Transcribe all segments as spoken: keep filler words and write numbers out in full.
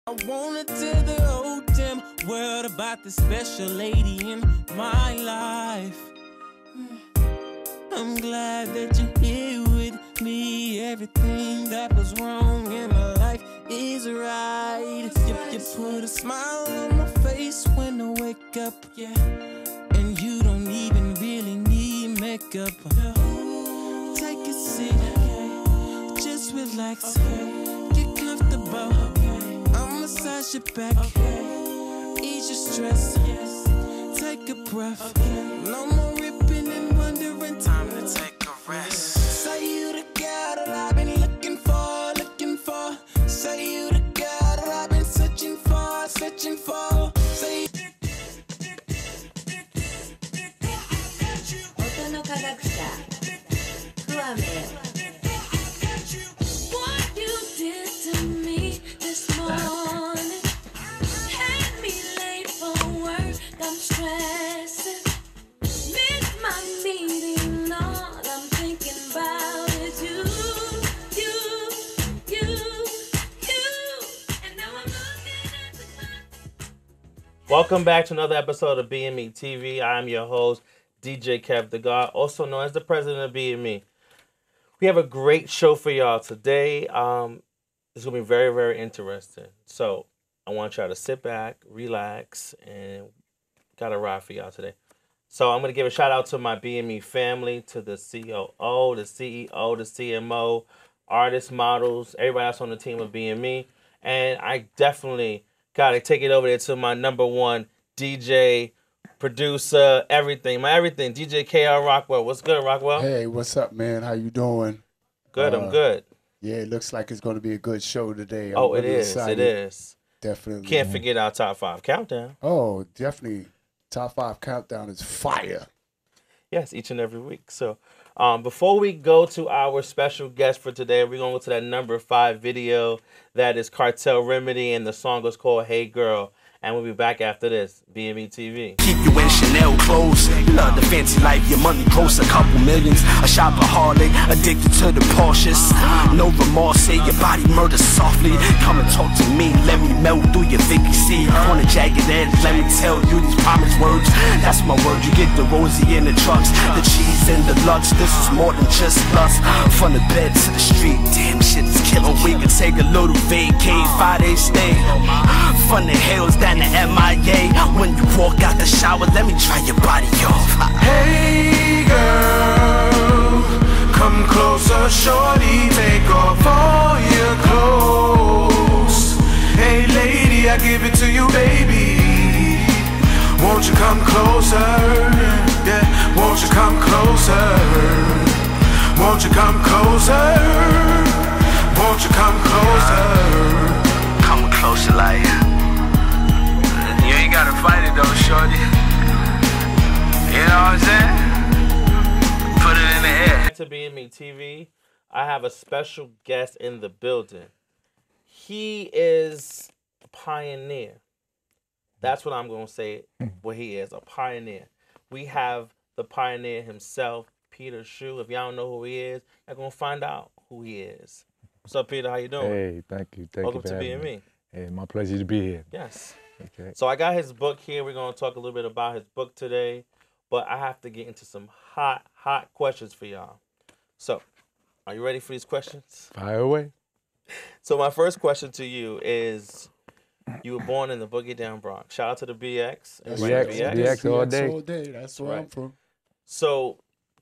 I wanna tell the whole damn world about the special lady in my life. I'm glad that you're here with me. Everything that was wrong in my life is right. You, you put a smile on my face when I wake up, yeah. And you don't even really need makeup. Take a seat, just relax, get comfortable. I'll massage your back, ease your stress. Take a breath, no more ripping and wondering. Time to take a rest. Say you the girl that I've been looking for, looking for. Say you the girl that I've been searching for, searching for. Say What you did to me this morning had me late for work. I'm stressing. Miss my meeting. All I'm thinking about is you, you, you, you. And now I'm looking at the clock. Welcome back to another episode of B M E T V. I'm your host, D J Kev the God, also known as the president of B M E. We have a great show for y'all today. Um, it's going to be very, very interesting. So I want y'all to sit back, relax, and got a ride for y'all today. So I'm going to give a shout out to my B M E family, to the C O O, the C E O, the C M O, artists, models, everybody else on the team of B M E. And I definitely got to take it over there to my number one D J, producer, everything, my everything, D J K R Rockwell. What's good, Rockwell? Hey, what's up, man? How you doing? Good, uh, I'm good. Yeah, it looks like it's going to be a good show today. I'm Oh, it really is, excited. it is. Definitely. Can't man. forget our top five countdown. Oh, definitely. Top five countdown is fire. Yes, each and every week. So um, before we go to our special guest for today, we're going to go to that number five video. That is Cartel Remedy, and the song is called Hey Girl. And we'll be back after this. B M E T V. Keep you in Chanel clothes. You love the fancy life, your money gross a couple millions. A shopaholic, addicted to the Porsches. No remorse, say your body murder softly. Come and talk to me, let me melt through your Vicky C. On a jagged edge, let me tell you these promise words. That's my word, you get the rosy in the trucks, the cheese and the lux. This is more than just lust. From the bed to the street, damn shit is killer. We can take a little vacay, five day stay. From the hills down to M I A. When you walk out the shower, let me try your body off. Hey girl, come closer, shorty, take off all your clothes. Hey lady, I give it to you, baby. Won't you come closer? Yeah, won't you come closer? Won't you come closer? Won't you come closer? Come closer, like you ain't gotta fight it though, shorty. You know what I'm saying? Put it in the air. Back to B M E T V. I have a special guest in the building. He is a pioneer. That's what I'm going to say, what he is, a pioneer. We have the pioneer himself, Peter Shu. If y'all don't know who he is, you're going to find out who he is. What's up, Peter? How you doing? Hey, thank you. Thank Welcome you for to having B M E. me. Hey, my pleasure to be here. Yes. Okay. So I got his book here. We're going to talk a little bit about his book today. But I have to get into some hot, hot questions for y'all. So, are you ready for these questions? Fire away. So my first question to you is, you were born in the Boogie Down Bronx. Shout out to the B X. That's Everybody B X, in the B X all day. all day. That's where Right. I'm from. So,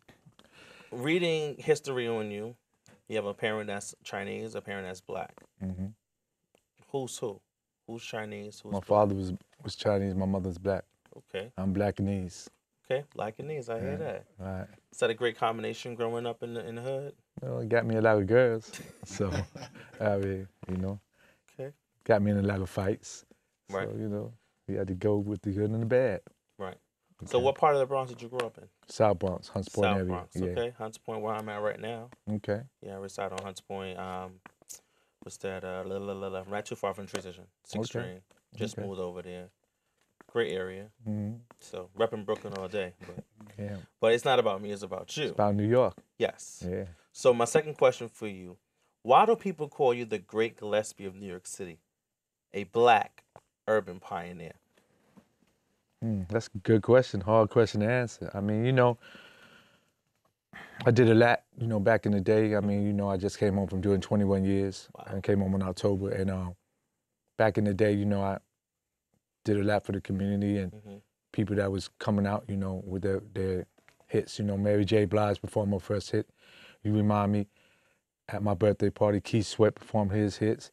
reading history on you, you have a parent that's Chinese, a parent that's black. hmm Who's who? Who's Chinese? Who's My black? father was was Chinese. My mother's black. Okay, I'm Blackanese. okay, Blackanese. I hear Yeah. that. All right. Is that a great combination growing up in the in the hood? Well, it got me a lot of girls. So, I mean, you know, Okay, got me in a lot of fights. Right. So, you know, we had to go with the good and the bad. right. So Okay. what part of the Bronx did you grow up in? South Bronx, Hunts Point South area. Bronx. Yeah. Okay, Hunts Point, where I'm at right now. Okay. Yeah, I reside on Hunts Point. Um, what's that? Uh, la, la, la, la, right too far from Transition. Sixth Okay. Street. Just Okay. moved over there. Great area. hmm So repping Brooklyn all day. But, Yeah. but it's not about me. It's about you. It's about New York. Yes. Yeah. So my second question for you: why do people call you the Great Gillespie of New York City? a black urban pioneer? Hmm, that's a good question, hard question to answer. I mean, you know, I did a lot, you know, back in the day. I mean, you know, I just came home from doing twenty-one years Wow. and came home in October. And um, back in the day, you know, I did a lot for the community and Mm-hmm. people that was coming out, you know, with their, their hits. You know, Mary J. Blige performed her first hit. You remind me, at my birthday party, Keith Sweat performed his hits.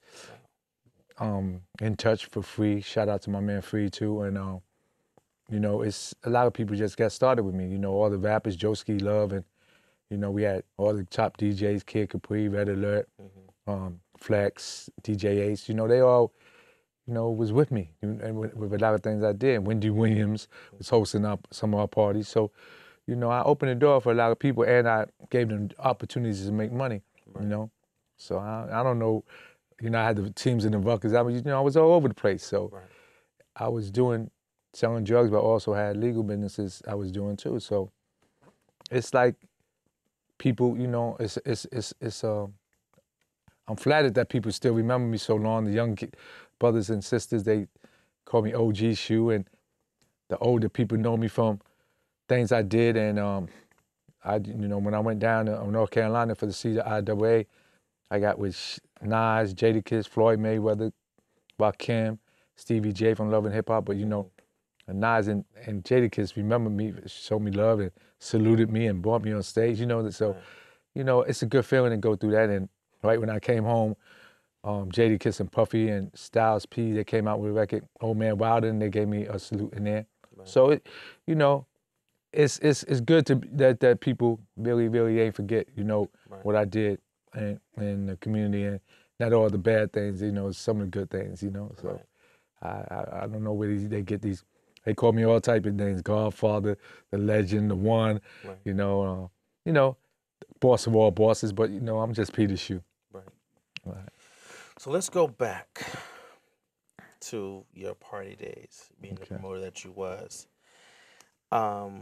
Um, In Touch for Free. Shout out to my man Free too. And um, you know, it's a lot of people just got started with me. You know, all the rappers, Joeski Love, and you know, we had all the top D Js, Kid Capri, Red Alert, Mm-hmm. um, Flex, D J Ace. You know, they all, you know, was with me and with, with a lot of things I did. Wendy Williams was hosting up some of our parties. So, you know, I opened the door for a lot of people and I gave them opportunities to make money, Right. you know. So I, I don't know, you know, I had the teams in the Ruckers. I was, you know, I was all over the place. So Right. I was doing, selling drugs, but also had legal businesses I was doing too. So it's like people, you know, it's, it's, it's, it's, uh, I'm flattered that people still remember me so long. The young ki- brothers and sisters, they call me O G Shoe, and the older people know me from things I did. And um, I, you know, when I went down to North Carolina for the C I A A, I got with Sh- Nas, Jadakiss, Floyd Mayweather, Rakim, Stevie J from Love and Hip Hop. But you know, Nas and, and Jadakiss remember me, showed me love, and saluted me and brought me on stage. You know, that so, Right. you know, it's a good feeling to go through that. And right when I came home, um, Jadakiss and Puffy and Styles P, they came out with a record, Old Man Wilder, and they gave me a salute in there. Right. So, it, you know, it's it's it's good to that that people really really ain't forget, you know, Right. what I did in, in the community, and not all the bad things, you know, some of the good things, you know. So Right. I, I I don't know where these, they get these. They call me all type of names: Godfather, the Legend, the One, Right. you know, uh, you know, boss of all bosses. But you know, I'm just Peter Shoe. Right. Right. So let's go back to your party days, being the Okay. promoter that you was. Um,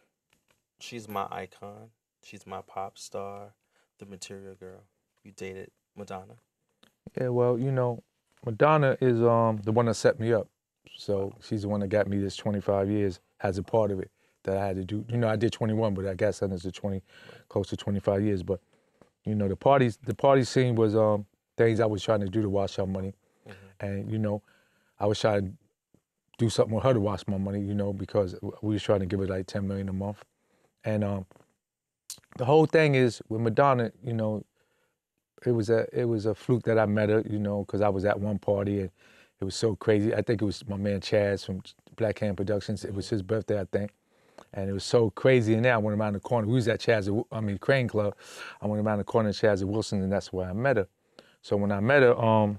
she's my icon. She's my pop star, the Material Girl. You dated Madonna. Yeah, well, you know, Madonna is um the one that set me up. So she's the one that got me this twenty-five years as a part of it that I had to do. You know, I did twenty-one, but I got sentenced to twenty, close to twenty-five years. But you know, the parties, the party scene was um things I was trying to do to wash her money, and you know, I was trying to do something with her to wash my money. You know, because we was trying to give her like ten million a month, and um the whole thing is with Madonna, you know. It was a it was a fluke that I met her, you know, because I was at one party and it was so crazy. I think it was my man Chaz from Black Hand Productions. It was his birthday, I think, and it was so crazy. And then I went around the corner. We was at Chaz, I mean Crane Club. I went around the corner at Chaz Wilson, and that's where I met her. So when I met her, um,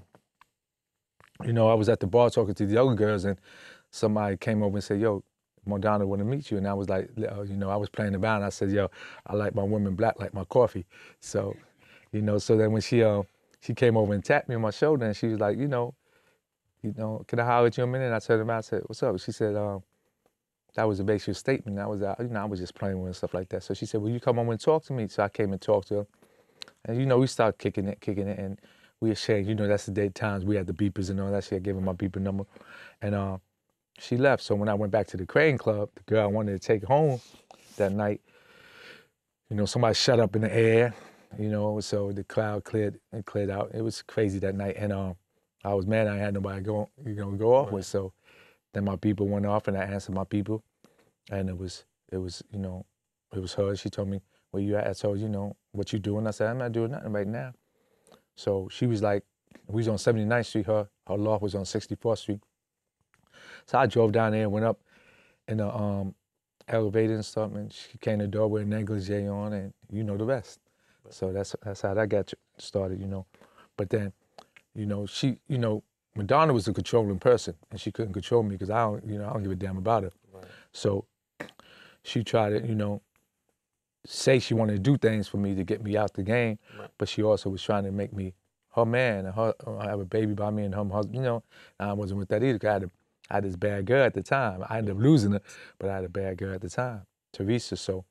you know, I was at the bar talking to the other girls, and somebody came over and said, "Yo, Madonna want to meet you." And I was like, uh, you know, I was playing about, and I said, "Yo, I like my women black like my coffee." So. You know, so then when she uh, she came over and tapped me on my shoulder, and she was like, you know, you know, can I holler at you a minute? And I turned around, I said, what's up? She said, um, that was a basic statement. I was, uh, you know, I was just playing with her and stuff like that. So she said, well, you come over and talk to me. So I came and talked to her, and you know, we started kicking it, kicking it, and we exchanged. You know, that's the day times we had the beepers and all that shit. I gave her my beeper number, and uh, she left. So when I went back to the Crane Club, the girl I wanted to take home that night, you know, somebody shut up in the air. You know, so the cloud cleared and cleared out. It was crazy that night, and um, I was mad I had nobody go, you know, go off with. So then my people went off, and I answered my people, and it was, it was, you know, it was her. She told me, "Where you at?" I told you know what you doing. I said, "I'm not doing nothing right now." So she was like, we was on seventy-ninth Street. Her her loft was on sixty-fourth Street. So I drove down there and went up in the um elevator and stuff, and she came to the door with a negligee on, and you know the rest. So that's that's how that got started, you know. But then, you know, she, you know, Madonna was a controlling person, and she couldn't control me because I don't, you know, I don't give a damn about her. Right. So she tried to, you know, say she wanted to do things for me to get me out the game, Right. but she also was trying to make me her man and her I have a baby by me and her husband, you know. And I wasn't with that either. 'Cause I had, a, I had this bad girl at the time. I ended up losing her, but I had a bad girl at the time, Teresa. So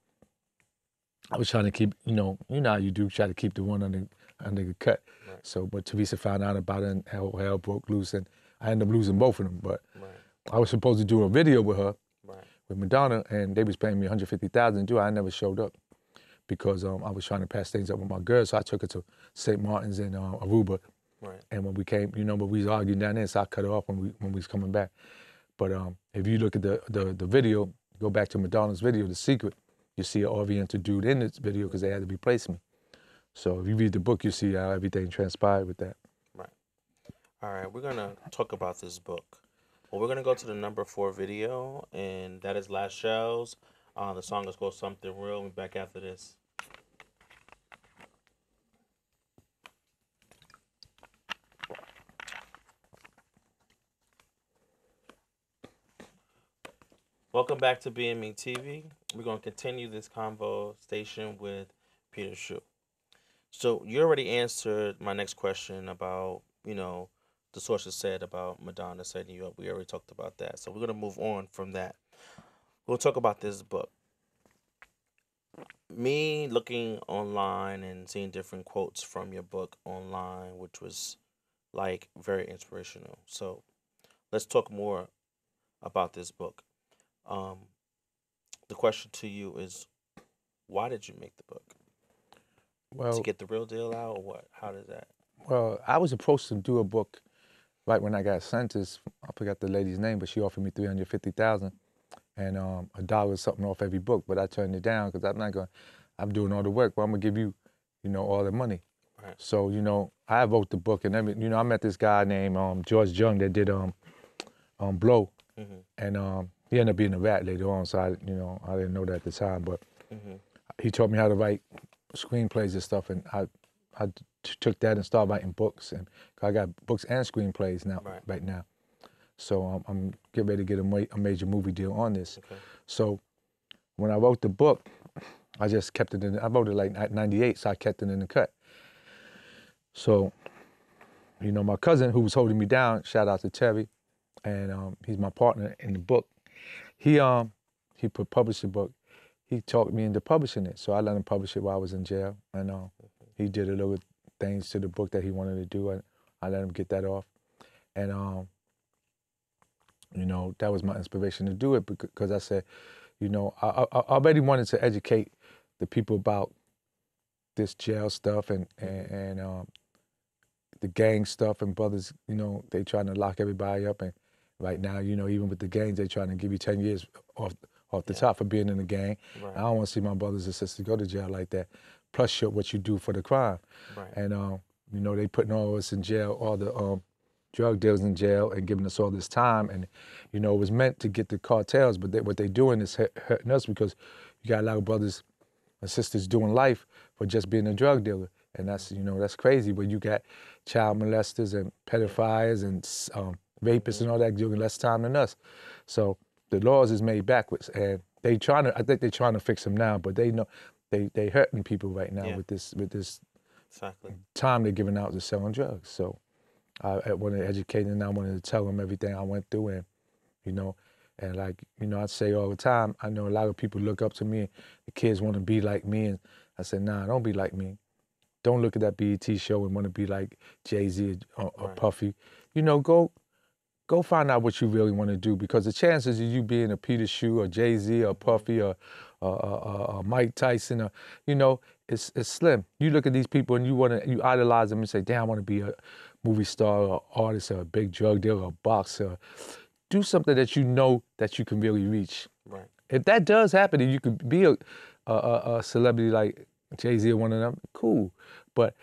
I was trying to keep, you know, you know how you do, try to keep the one under under the cut. Right. So, but Teresa found out about it, and hell, hell broke loose, and I ended up losing both of them. But Right. I was supposed to do a video with her, Right. with Madonna, and they was paying me one hundred fifty thousand dollars to do it. I never showed up because um, I was trying to pass things up with my girl, so I took her to Saint Martin's in uh, Aruba. Right. And when we came, you know, but we was arguing down there, so I cut her off when we when we was coming back. But um, if you look at the, the the video, go back to Madonna's video, The Secret, you see an Oriental dude in this video because they had to replace me. So if you read the book, you see how everything transpired with that. Right. All right, we're gonna talk about this book. Well, we're gonna go to the number four video, and that is Last Shells. Uh, the song is called Something Real. We'll be back after this. Welcome back to B M E T V. We're going to continue this conversation with Peter Shu. So you already answered my next question about, you know, the sources said about Madonna setting you up. We already talked about that. So we're going to move on from that. We'll talk about this book. Me looking online and seeing different quotes from your book online, which was like very inspirational. So let's talk more about this book. Um, the question to you is, why did you make the book? Well, To get the real deal out, or what? How did that? well, I was approached to do a book right when I got sentenced. I forgot the lady's name, but she offered me three hundred fifty thousand dollars and um, a dollar something off every book. But I turned it down because I'm not going. I'm doing all the work, but I'm gonna give you, you know, all the money. Right. So you know, I wrote the book, and every, you know, I met this guy named um, George Jung that did um, um, Blow, Mm-hmm. and um, he ended up being a rat later on. So I, you know, I didn't know that at the time, but Mm-hmm. he taught me how to write screenplays and stuff, and I, I t- took that and started writing books, and I got books and screenplays now, Right. right, now. So um, I'm getting ready to get a, ma- a major movie deal on this. Okay. So when I wrote the book, I just kept it in. I wrote it like at ninety-eight, so I kept it in the cut. So, you know, my cousin who was holding me down, shout out to Terry, and um, he's my partner in the book. He um he put published the book. He talked me into publishing it, so I let him publish it while I was in jail, and uh, he did a little things to the book that he wanted to do, and I let him get that off. And um, you know, that was my inspiration to do it because I said, you know, I, I, I already wanted to educate the people about this jail stuff and and, and um, the gang stuff, and brothers, you know, they trying to lock everybody up, and right now, you know, even with the gangs, they trying to give you ten years off off the Yeah. top for being in the gang. Right. I don't want to see my brothers and sisters go to jail like that. Plus, your, what you do for the crime, Right. and um, you know, they putting all of us in jail, all the um, drug dealers in jail, and giving us all this time, and you know, it was meant to get the cartels, but they, what they doing is hurt, hurting us because you got a lot of brothers and sisters doing life for just being a drug dealer, and that's, you know, that's crazy. But you got child molesters and pedophiles and um, rapists and all that doing less time than us. So the laws is made backwards, and they trying to. I think they're trying to fix them now, but they know they they hurting people right now Yeah. with this with this Exactly. time they're giving out to selling drugs. So I, I wanted to educate them, and I wanted to tell them everything I went through, and you know, and like, you know, I say all the time, I know a lot of people look up to me, the kids want to be like me, and I said, nah, don't be like me. Don't look at that B E T show and want to be like Jay-Z or, or Right. Puffy. You know, go go find out what you really want to do, because the chances of you being a Peter Shu or Jay-Z or Puffy or, or, or, or Mike Tyson, or, you know, it's it's slim. You look at these people and you want to, you idolize them and say, damn, I want to be a movie star or artist or a big drug dealer or boxer. Do something that you know that you can really reach. Right. If that does happen and you could be a, a, a, a celebrity like Jay-Z or one of them, cool. But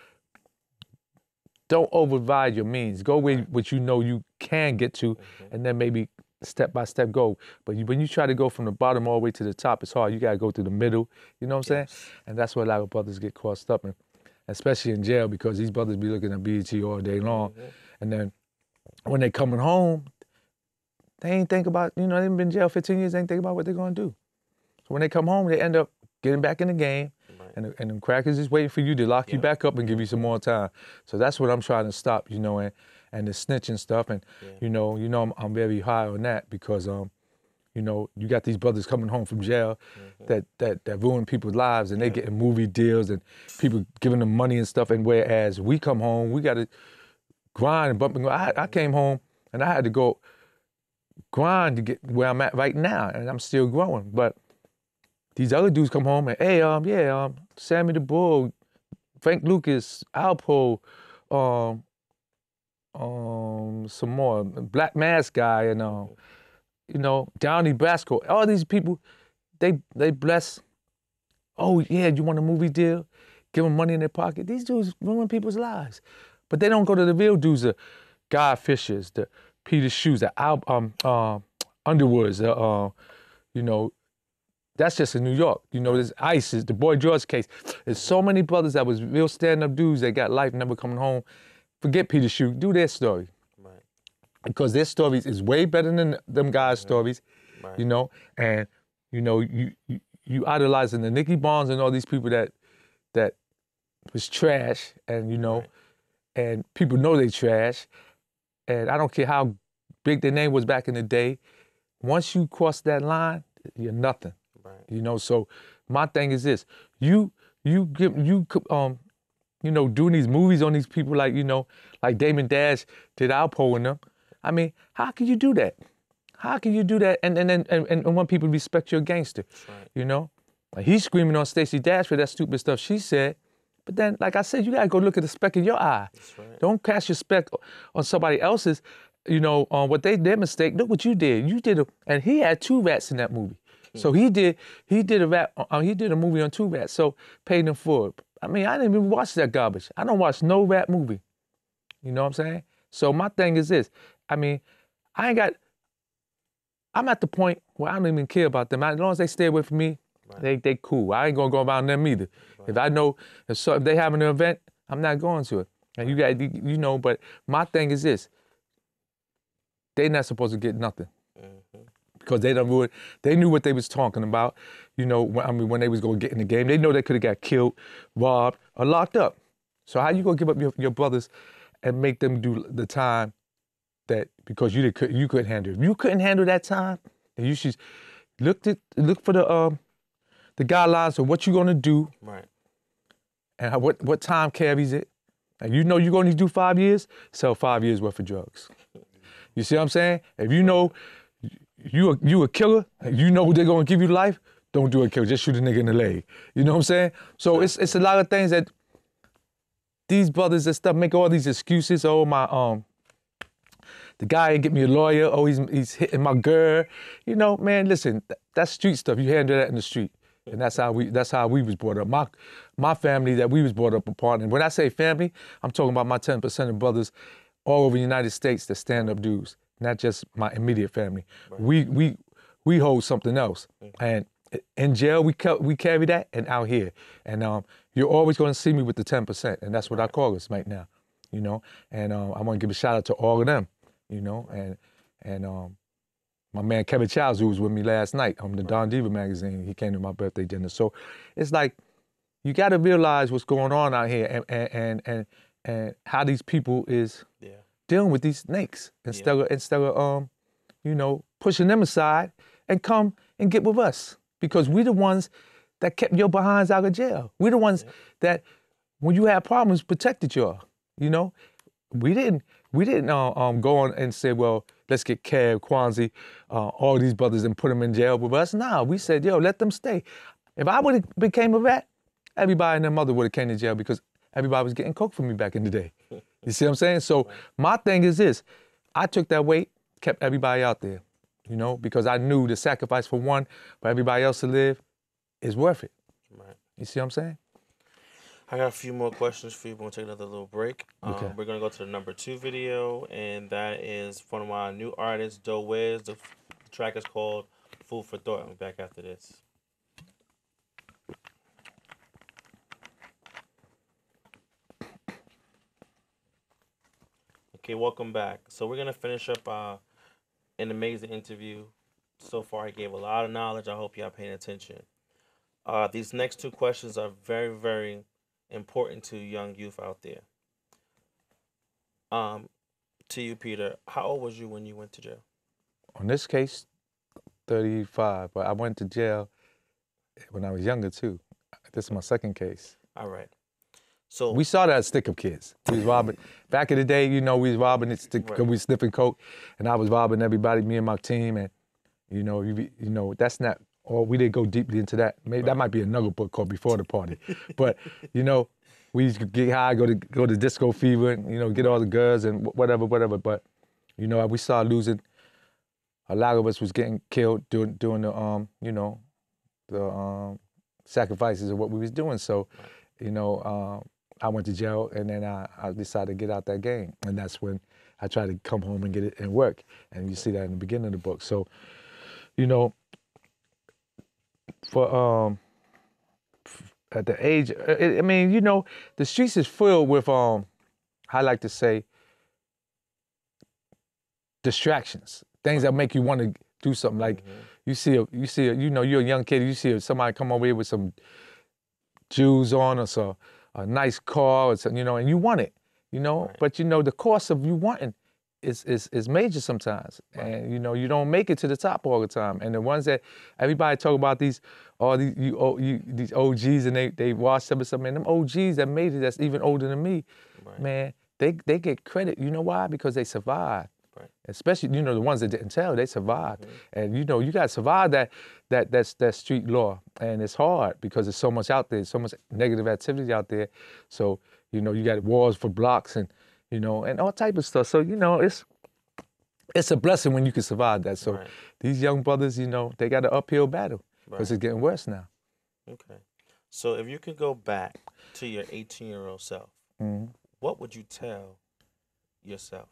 don't override your means. Go where what you know you can get to, Mm-hmm. and then maybe step by step go. But you, when you try to go from the bottom all the way to the top, it's hard. You gotta go through the middle. You know what I'm Yes. saying? And that's where a lot of brothers get crossed up, and especially in jail, because these brothers be looking at B E T all day long, Mm-hmm. and then when they coming home, they ain't think about, you know, they've been in jail fifteen years. They ain't think about what they're gonna do. So when they come home, they end up getting back in the game. Right. And, and them crackers is waiting for you to lock you Yeah. back up and give you some more time. So that's what I'm trying to stop, you know, and, and the snitching stuff. And, Yeah. you know, you know, I'm, I'm very high on that because, um, you know, you got these brothers coming home from jail Mm-hmm. that, that, that ruin people's lives, and they getting movie deals and people giving them money and stuff. And whereas we come home, we got to grind and bump and go. I, I came home And I had to go grind to get where I'm at right now, and I'm still growing. But these other dudes come home and, hey, um, yeah, um, Sammy the Bull, Frank Lucas, Alpo, um, um, some more, Black Mask Guy, and um, you know, Downey Brasco. All these people, they they bless. Oh yeah, you want a movie deal? Give them money in their pocket. These dudes ruin people's lives, but they don't go to the real dudes, the Guy Fishers, the Peter Shoes, the Al, um, uh, Underwoods, the, uh, you know. That's just in New York. You know, there's Ice, the Boy George case. There's so many brothers that was real stand-up dudes that got life never coming home. Forget Peter Shoe, do their story. Right. Because their stories is way better than them guys' Mhm. stories, Right. you know? And, you know, you, you you idolizing the Nicky Barnes and all these people that that was trash, and, you know, Right. and people know they trash. And I don't care how big their name was back in the day. Once you cross that line, you're nothing. Right. You know, so my thing is this: you, you give, you, um, you know, doing these movies on these people like, you know, like Damon Dash did Alpo and them. I mean, how can you do that? How can you do that and and and, and, and want people to respect your gangster? Right. You know, like he's screaming on Stacey Dash for that stupid stuff she said. But then, like I said, you gotta go look at the speck in your eye. That's right. Don't cast your speck on somebody else's, you know, on what they their mistake. Look what you did. You did a, and he had two rats in that movie. So he did he did a rap uh, he did a movie on two rats. So paid him for it. I mean, I didn't even watch that garbage. I don't watch no rap movie. You know what I'm saying? So my thing is this. I mean, I ain't got. I'm at the point where I don't even care about them. As long as they stay away from me, Right. they they cool. I ain't gonna go around them either. Right. If I know if, so, if they having an event, I'm not going to it. And you got you know. But my thing is this. They not supposed to get nothing. Mhm. Because they done ruined, they knew what they was talking about, you know, when, I mean, when they was gonna get in the game. They know they could have got killed, robbed, or locked up. So how you gonna give up your, your brothers and make them do the time that, because you did, you couldn't handle it? If you couldn't handle that time, then you should look to, look for the um the guidelines of what you're gonna do Right. and how, what, what time carries it. And you know you're gonna do five years, sell five years worth of drugs. You see what I'm saying? If you know you a, you a killer, you know they're gonna give you life, don't do a kill, just shoot a nigga in the leg. You know what I'm saying? So it's it's a lot of things that these brothers and stuff make all these excuses. Oh, my um the guy ain't get me a lawyer, oh he's he's hitting my girl. You know, man, listen, th- that's street stuff. You handle that in the street. And that's how we that's how we was brought up. My my family that we was brought up upon. And when I say family, I'm talking about my ten percent of brothers all over the United States that stand up dudes. Not just my immediate family. Right. We we we hold something else, mm-hmm. and in jail we ca- we carry that, and out here, and um, you're always going to see me with the ten percent, and that's what right. I call us right now, you know. And um, I want to give a shout out to all of them, you know, and and um, my man Kevin Childs, who was with me last night on the right. Don Diva magazine, he came to my birthday dinner. So it's like you got to realize what's going on out here, and and and and, and how these people is. Yeah. Dealing with these snakes instead yeah. of instead of um, you know, pushing them aside and come and get with us, because we the ones that kept your behinds out of jail. We the ones yeah. that when you had problems protected y'all. You know, we didn't we didn't uh, um go on and say, well, let's get Kev, Kwanzi, uh, all these brothers and put them in jail with us. Nah, we said, yo, let them stay. If I would have became a rat, everybody and their mother would have came to jail, because everybody was getting coke from me back in the day. You see what I'm saying? So my thing is this. I took that weight, kept everybody out there, you know, because I knew the sacrifice for one, for everybody else to live, is worth it. Right. You see what I'm saying? I got a few more questions for you. We're going to take another little break. Okay. Um, we're going to go to the number two video, and that is from my new artist, Doe Wiz. The, the track is called Food for Thought. I'll be back after this. Okay, welcome back. So we're going to finish up uh, an amazing interview. So far, I gave a lot of knowledge. I hope y'all paying attention. Uh, these next two questions are very, very important to young youth out there. Um, to you, Peter, how old was you when you went to jail? On this case, thirty-five, but I went to jail when I was younger, too. This is my second case. All right. So We started as stick-up kids. We was robbing. Back in the day, you know, we was robbing it because Right. we was sniffing coke, and I was robbing everybody, me and my team, and you know, you, you know, that's not. Or we didn't go deeply into that. Maybe that might be another book called Before the Party. But you know, we used to get high, go to go to Disco Fever, and you know, get all the girls and wh- whatever, whatever. But you know, we started losing. A lot of us was getting killed doing doing the um, you know, the um, sacrifices of what we was doing. So, you know, um, I went to jail, and then I, I decided to get out that game, and that's when I tried to come home and get it and work. And you see that in the beginning of the book. So, you know, for um, at the age, I, I mean, you know, the streets is filled with um, I like to say, distractions, things that make you want to do something. Like you see, a, you see, a, you know, you're a young kid, you see somebody come over here with some jewels on or so, a nice car, or something, you know, and you want it, you know. Right. But you know, the cost of you wanting is is is major sometimes, and you know, you don't make it to the top all the time. And the ones that everybody talk about, these all these you, oh, you these O Gs, and they they watch some of something, and them O Gs that made it, that's even older than me, Right. man, they they get credit. You know why? Because they survived. Right. Especially, you know, the ones that didn't tell, they survived. And you know, you gotta survive that that that's that street law. And it's hard because there's so much out there, so much negative activity out there. So, you know, you got wars for blocks and, you know, and all type of stuff. So, you know, it's it's a blessing when you can survive that. So Right. these young brothers, you know, they got an uphill battle because Right. it's getting worse now. Okay. So if you could go back to your eighteen-year-old self, Mhm. what would you tell yourself?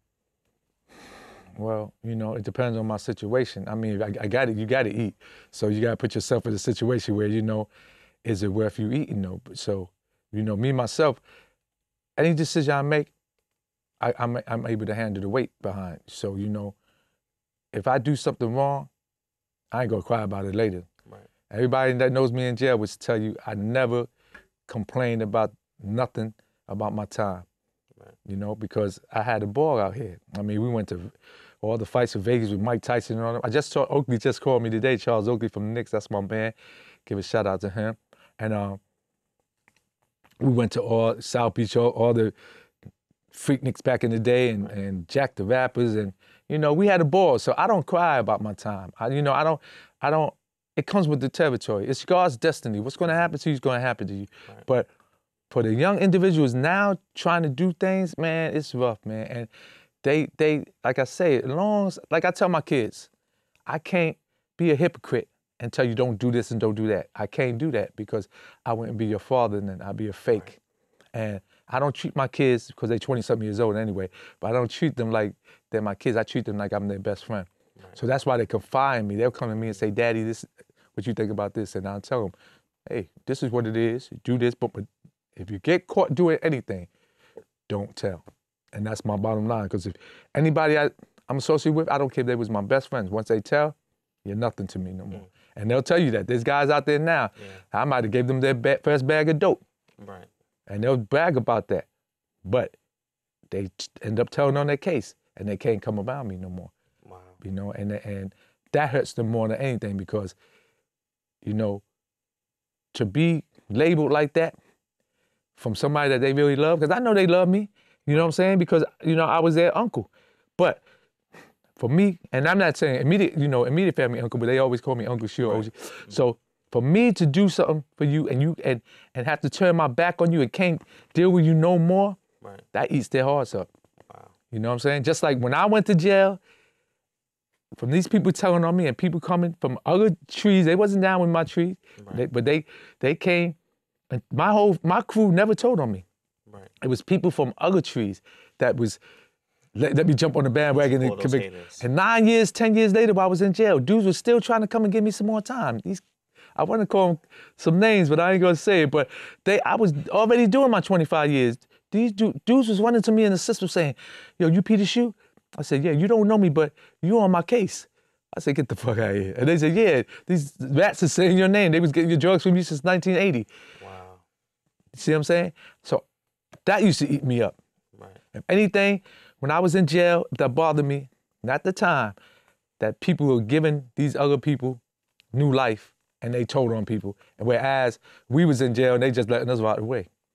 Well, you know, it depends on my situation. I mean, I, I got it. You got to eat, so you got to put yourself in a situation where you know, is it worth you eating? No. So, you know, me myself, any decision I make, I, I'm I'm able to handle the weight behind. So, you know, if I do something wrong, I ain't gonna cry about it later. Right. Everybody that knows me in jail would tell you I never complained about nothing about my time. Right. You know, because I had a ball out here. I mean, we went to all the fights in Vegas with Mike Tyson and all that. I just saw Oakley just called me today, Charles Oakley from the Knicks. That's my man. Give a shout out to him. And um, we went to all South Beach, all, all the Freakniks back in the day, and, and Jack the Rappers, and you know, we had a ball. So I don't cry about my time. I, you know, I don't, I don't. It comes with the territory. It's God's destiny. What's going to happen to you is going to happen to you. Right. But for the young individuals now trying to do things, man, it's rough, man. And they, they, like I say, as long as, like I tell my kids, I can't be a hypocrite and tell you don't do this and don't do that. I can't do that because I wouldn't be your father and then I'd be a fake. And I don't treat my kids, because they're twenty-something years old anyway, but I don't treat them like they're my kids. I treat them like I'm their best friend. So that's why they confide in me. They'll come to me and say, Daddy, this, what you think about this? And I'll tell them, hey, this is what it is. Do this, but, but if you get caught doing anything, don't tell. And that's my bottom line, because if anybody I, I'm associated with, I don't care if they was my best friends. Once they tell, you're nothing to me no more. And they'll tell you that. There's guys out there now, Yeah. I might have gave them their ba- first bag of dope. Right. And they'll brag about that. But they t- end up telling on their case, and they can't come around me no more. Wow. You know, and and that hurts them more than anything, because, you know, to be labeled like that from somebody that they really love, because I know they love me, you know what I'm saying? Because, you know, I was their uncle. But for me, and I'm not saying immediate, you know, immediate family uncle, but they always call me Uncle Sure. Right. So for me to do something for you and you and and have to turn my back on you and can't deal with you no more, Right. that eats their hearts up. Wow. You know what I'm saying? Just like when I went to jail, from these people telling on me and people coming from other trees, they wasn't down with my trees, Right. they, but they they came, and my whole my crew never told on me. Right. It was people from other trees that was let, let me jump on the bandwagon All and those convict. haters. And nine years, ten years later, while I was in jail, dudes were still trying to come and give me some more time. These, I want to call them some names, but I ain't gonna say it. But they, I was already doing my twenty-five years. These du- dudes was running to me in the system saying, "Yo, you Peter Shue?" I said, "Yeah, you don't know me, but you on my case." I said, "Get the fuck out of here." And they said, "Yeah, these rats are saying your name. They was getting your drugs from you since nineteen eighty. Wow. You see what I'm saying? So that used to eat me up. Right. If anything, when I was in jail, that bothered me, not the time, that people were giving these other people new life and they told on people. And whereas we was in jail and they just letting us out of the way.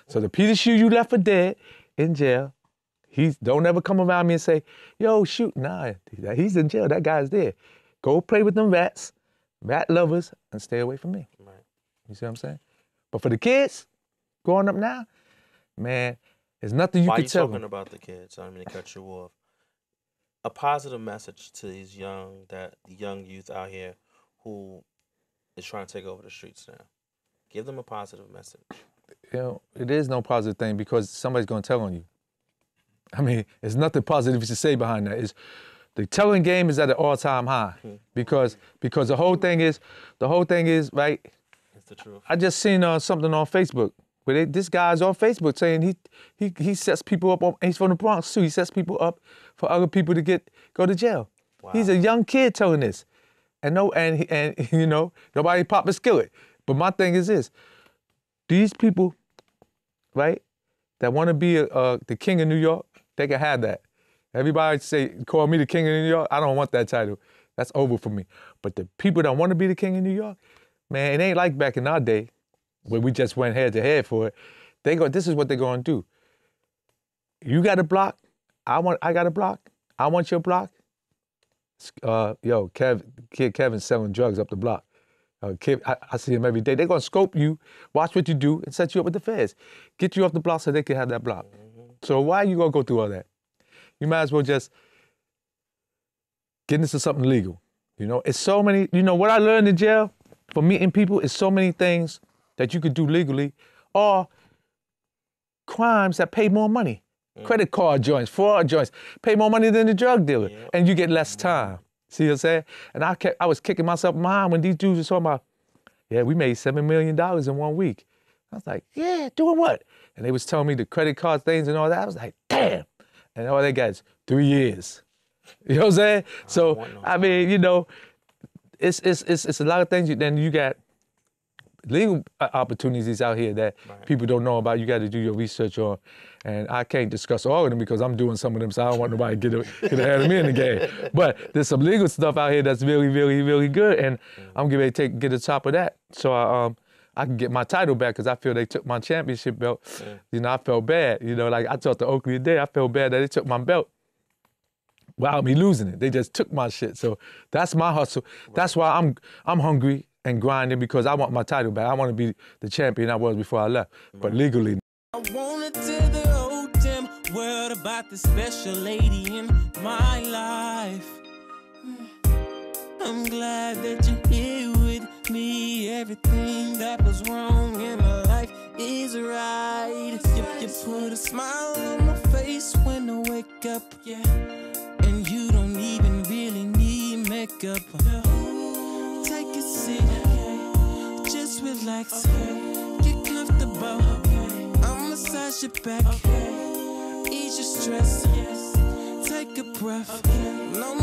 So the Peter Shue you left for dead in jail, he's don't ever come around me and say, yo, shoot, nah, he's in jail, that guy's there. Go play with them rats, rat lovers, and stay away from me. Right. You see what I'm saying? But for the kids growing up now, man, there's nothing you Why can you tell talking them. about the kids? I don't mean to cut you off. A positive message to these young, that young youth out here who is trying to take over the streets now. Give them a positive message. You know, it is no positive thing because somebody's gonna tell on you. I mean, there's nothing positive to say behind that. It's, the telling game is at an all-time high Hmm. because because the whole thing is, the whole thing is, right? It's the truth. I just seen uh, something on Facebook where they, this guy's on Facebook saying he he he sets people up. On, he's from the Bronx too. He sets people up for other people to get go to jail. Wow. He's a young kid telling this, and no, and he- and you know nobody pop a skillet. But my thing is this: these people, right, that want to be a, uh, the king of New York, they can have that. Everybody say, call me the king of New York. I don't want that title. That's over for me. But the people that want to be the king of New York, man, it ain't like back in our day where we just went head to head for it. They go, this is what they're going to do. You got a block. I want. I got a block. I want your block. Uh, yo, Kev, kid Kevin's selling drugs up the block. Uh, kid, I, I see him every day. They're going to scope you, watch what you do, and set you up with the feds. Get you off the block so they can have that block. Mm-hmm. So why are you going to go through all that? You might as well just get into something legal. You know, it's so many, you know, what I learned in jail for meeting people is so many things that you could do legally or crimes that pay more money. Mm. Credit card joints, fraud joints, pay more money than the drug dealer, yep. And you get less time. See what I'm saying? And I kept, I was kicking myself in my mind when these dudes were talking about, yeah, we made seven million dollars in one week. I was like, yeah, doing what? And they was telling me the credit card things and all that. I was like, damn. And all they got is three years. You know what I'm saying? So, no I mean, you know, it's it's it's it's a lot of things. You, then you got legal opportunities out here that right. people don't know about. You got to do your research on. And I can't discuss all of them because I'm doing some of them, so I don't want nobody to get, a, get ahead of me in the game. But there's some legal stuff out here that's really, really, really good, and mm. I'm getting ready to take, get the top of that. So I, um, I can get my title back because I feel they took my championship belt. Mm. You know, I felt bad. You know, like I talked to Oakley today, I felt bad that they took my belt without me losing it. They just took my shit. So that's my hustle. Right. That's why I'm I'm hungry and grinding because I want my title back. I want to be the champion I was before I left, right. But legally. I wanted to the old dim world about the special lady in my life. I'm glad that you're here with me. Everything that was wrong in my life is right. You, you put a smile on my face when I wake up, yeah. And you don't even really need makeup. Take a seat, just relax, get comfortable. I'll massage your back, ease your stress, take a breath. No